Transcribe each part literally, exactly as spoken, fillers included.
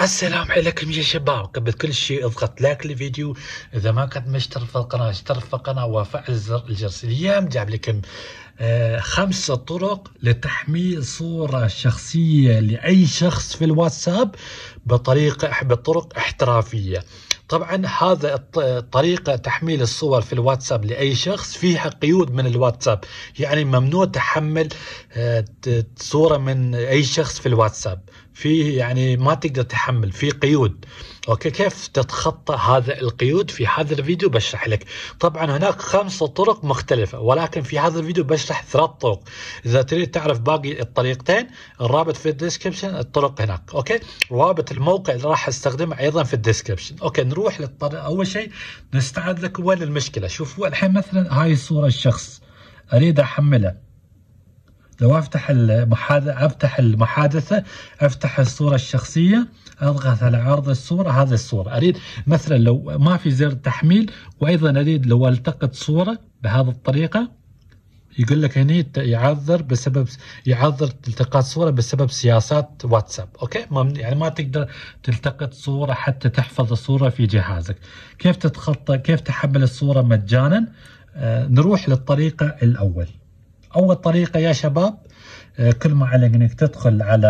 السلام عليكم يا شباب. قبل كل شيء اضغط لايك للفيديو. اذا ما كنت مشترك في القناه اشترك في القناه وفعل زر الجرس. اليوم جاب لكم آه خمس طرق لتحميل صوره شخصيه لاي شخص في الواتساب بطريقه بطرق احترافيه. طبعا هذا طريقة تحميل الصور في الواتساب لأي شخص فيها قيود من الواتساب، يعني ممنوع تحمل صورة من أي شخص في الواتساب، فيه يعني ما تقدر تحمل، في قيود. اوكي، كيف تتخطى هذا القيود؟ في هذا الفيديو بشرح لك. طبعا هناك خمس طرق مختلفة، ولكن في هذا الفيديو بشرح ثلاث طرق. اذا تريد تعرف باقي الطريقتين الرابط في الديسكربشن، الطرق هناك. اوكي، رابط الموقع اللي راح استخدمه ايضا في الديسكربشن. اوكي، نروح للطريقة. اول شيء نستعد لك وين المشكلة. شوفوا الحين مثلا هاي الصورة الشخص اريد احملها. لو افتح المحادثة افتح المحادثة افتح الصورة الشخصية، اضغط على عرض الصورة. هذه الصورة اريد مثلا لو ما في زر تحميل، وايضا اريد لو التقط صورة بهذه الطريقة، يقول لك هنا يعذر بسبب يعذر التقاط صورة بسبب سياسات واتساب. اوكي، يعني ما تقدر تلتقط صورة حتى تحفظ الصورة في جهازك. كيف تتخطى كيف تحمل الصورة مجانا؟ آه نروح للطريقة الاول. اول طريقة يا شباب، آه كل ما عليك انك تدخل على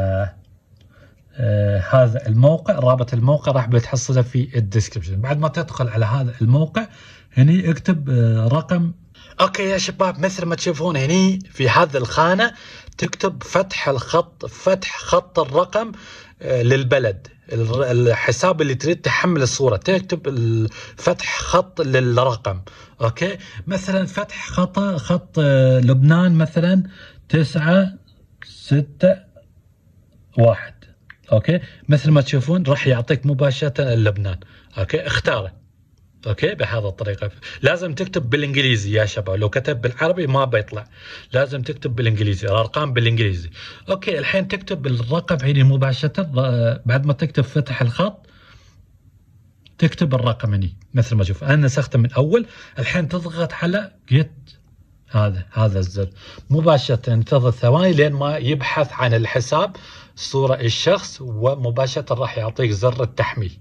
آه هذا الموقع. رابط الموقع راح بتحصله في الديسكربشن. بعد ما تدخل على هذا الموقع هني اكتب آه رقم. اوكي يا شباب، مثل ما تشوفون هني في هذه الخانة تكتب فتح الخط فتح خط الرقم آه للبلد، الحساب اللي تريد تحمل الصورة تكتب فتح خط للرقم. اوكي، مثلا فتح خط خط لبنان مثلا تسعة ستة واحد. اوكي، مثل ما تشوفون راح يعطيك مباشرة لبنان. اوكي، اختاره. اوكي، بهذا الطريقة. لازم تكتب بالانجليزي يا شباب، لو كتب بالعربي ما بيطلع، لازم تكتب بالانجليزي، الارقام بالانجليزي. اوكي، الحين تكتب الرقم هنا مباشرة. بعد ما تكتب فتح الخط تكتب الرقم هنا مثل ما تشوف. انا نسخته من اول. الحين تضغط على جيت، هذا هذا الزر مباشرة. انتظر ثواني لين ما يبحث عن الحساب صورة الشخص، ومباشرة راح يعطيك زر التحميل.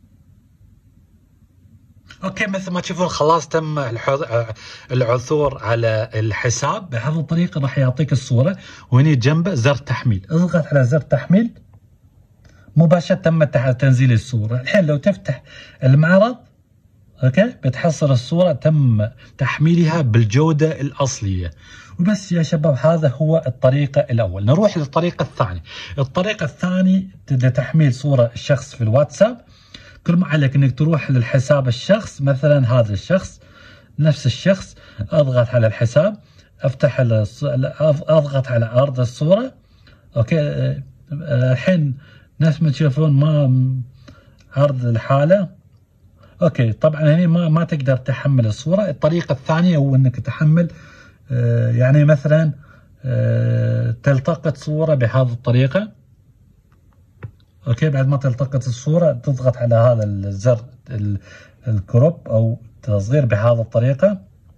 اوكي، مثل ما تشوفون خلاص تم العثور على الحساب. بهذه الطريقة راح يعطيك الصورة، وهنا جنبه زر تحميل. اضغط على زر تحميل مباشرة تم تنزيل الصورة. الحين لو تفتح المعرض اوكي بتحصل الصورة تم تحميلها بالجودة الأصلية. وبس يا شباب، هذا هو الطريقة الأول. نروح للطريقة الثانية. الطريقة الثانية لتحميل صورة الشخص في الواتساب، كل ما عليك انك تروح للحساب الشخص. مثلا هذا الشخص، نفس الشخص، اضغط على الحساب، افتح اضغط على عرض الصورة. اوكي، الحين نفس ما تشوفون ما عرض الحالة. اوكي، طبعا هنا ما ما تقدر تحمل الصورة. الطريقة الثانية هو انك تحمل آه يعني مثلا آه تلتقط صورة بهذه الطريقة. اوكي، بعد ما تلتقط الصورة تضغط على هذا الزر الكروب او تصغير بهذه الطريقة.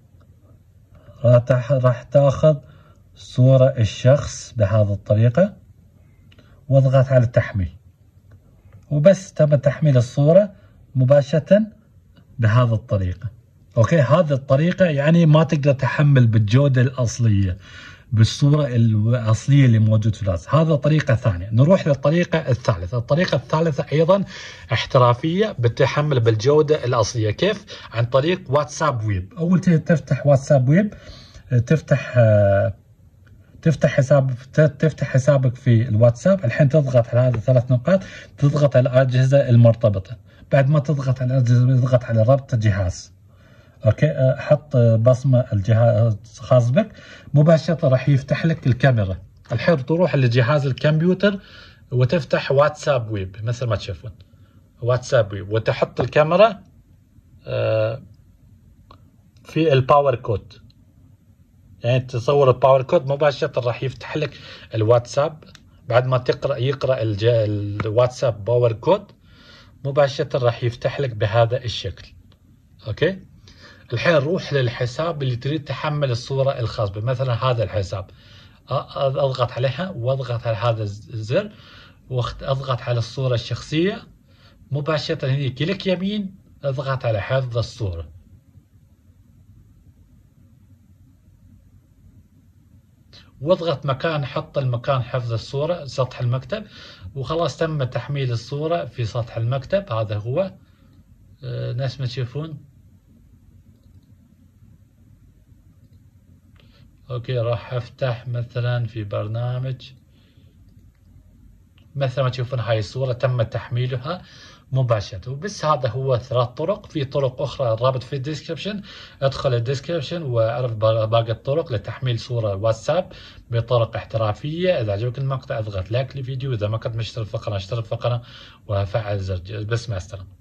راح تاخذ صورة الشخص بهذه الطريقة واضغط على التحميل، وبس تم تحميل الصورة مباشرة بهذه الطريقة. اوكي، هذه الطريقة يعني ما تقدر تحمل بالجودة الأصلية بالصورة الأصلية اللي موجود في الواتساب. هذا طريقة ثانية. نروح للطريقة الثالثة. الطريقة الثالثة أيضا احترافية بتحمل بالجودة الأصلية. كيف؟ عن طريق واتساب ويب. أول شيء تفتح واتساب ويب، تفتح تفتح حساب تفتح حسابك في الواتساب. الحين تضغط على هذه الثلاث نقاط، تضغط على الأجهزة المرتبطة. بعد ما تضغط على الأجهزة تضغط على ربط الجهاز. اوكي، حط بصمة الجهاز خاص بك، مباشرة راح يفتح لك الكاميرا. الحين تروح لجهاز الكمبيوتر وتفتح واتساب ويب مثل ما تشوفون، واتساب ويب، وتحط الكاميرا في الباور كود. يعني تصور الباور كود مباشرة راح يفتح لك الواتساب. بعد ما تقرأ يقرأ الواتساب باور كود مباشرة راح يفتح لك بهذا الشكل. اوكي، الحين روح للحساب اللي تريد تحمل الصورة الخاص به. مثلا هذا الحساب، اضغط عليها واضغط على هذا الزر، وقت اضغط على الصورة الشخصية مباشرة هنا كليك يمين، اضغط على حفظ الصورة. واضغط مكان، حط المكان حفظ الصورة سطح المكتب، وخلاص تم تحميل الصورة في سطح المكتب. هذا هو آه نفس ما تشوفون. اوكي راح افتح مثلا في برنامج، مثل ما تشوفون هاي الصورة تم تحميلها مباشرة. وبس هذا هو ثلاث طرق. في طرق أخرى الرابط في الديسكربشن، ادخل الديسكربشن واعرف باقي الطرق لتحميل صورة واتساب بطرق احترافية. إذا عجبك المقطع اضغط لايك للفيديو، إذا ما كنت مشترك في القناة اشترك في القناة وفعل زر. بس مع السلامة.